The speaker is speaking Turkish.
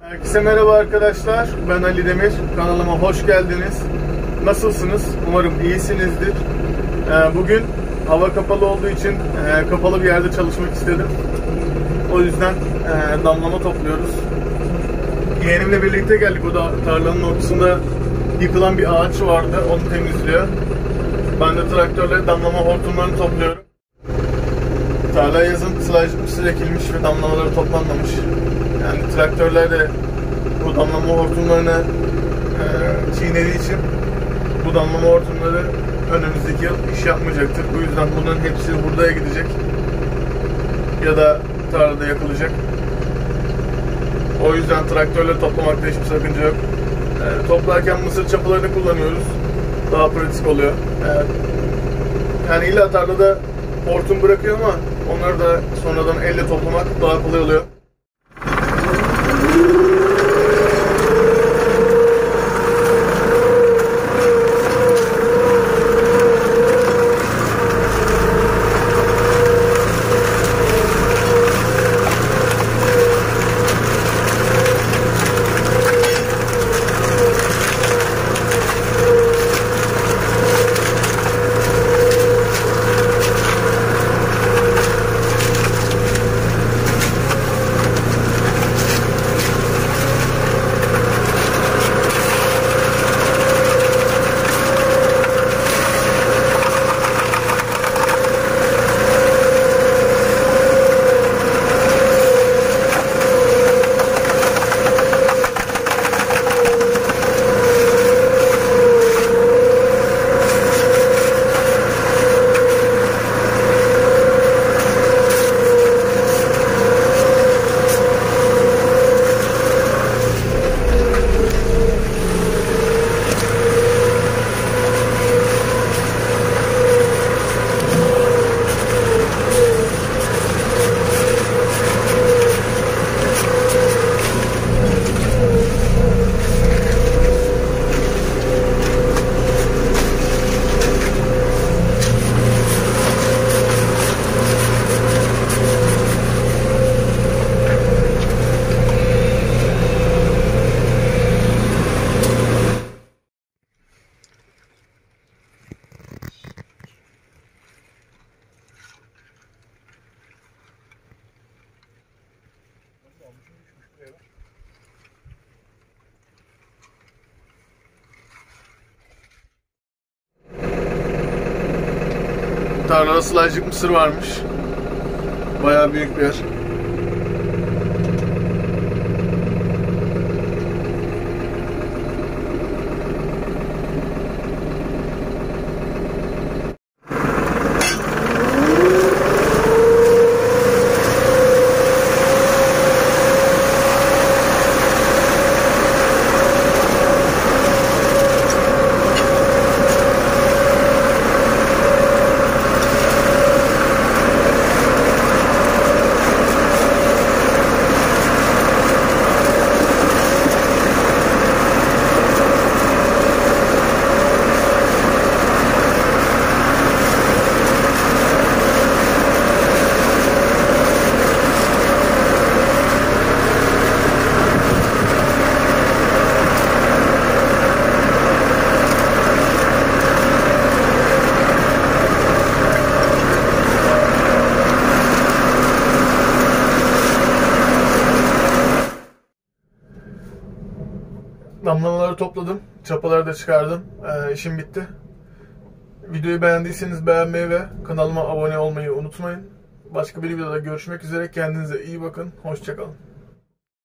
Herkese merhaba arkadaşlar. Ben Ali Demir. Kanalıma hoş geldiniz. Nasılsınız? Umarım iyisinizdir. Bugün hava kapalı olduğu için kapalı bir yerde çalışmak istedim. O yüzden damlama topluyoruz. Yeğenimle birlikte geldik. O da tarlanın ortasında yıkılan bir ağaç vardı. Onu temizliyor. Ben de traktörle damlama hortumlarını topluyorum. Tarla yazın sılajlı mısır ekilmiş ve damlamaları toplanmamış. Yani traktörler de bu damlama hortumlarını çiğnediği için bu damlama hortumları önümüzdeki yıl iş yapmayacaktır. Bu yüzden bunların hepsi hurdaya gidecek ya da tarlada yakılacak. O yüzden traktörle toplamakta hiçbir sakınca yok. Toplarken mısır çapılarını kullanıyoruz. Daha pratik oluyor. Yani illa tarlada hortum bırakıyor ama onları da sonradan elle toplamak daha kolay oluyor. Tarlada sılajlık mısır varmış. Bayağı büyük bir yer. Damlamaları topladım. Çapaları da çıkardım. İşim bitti. Videoyu beğendiyseniz beğenmeyi ve kanalıma abone olmayı unutmayın. Başka bir videoda görüşmek üzere. Kendinize iyi bakın. Hoşça kalın.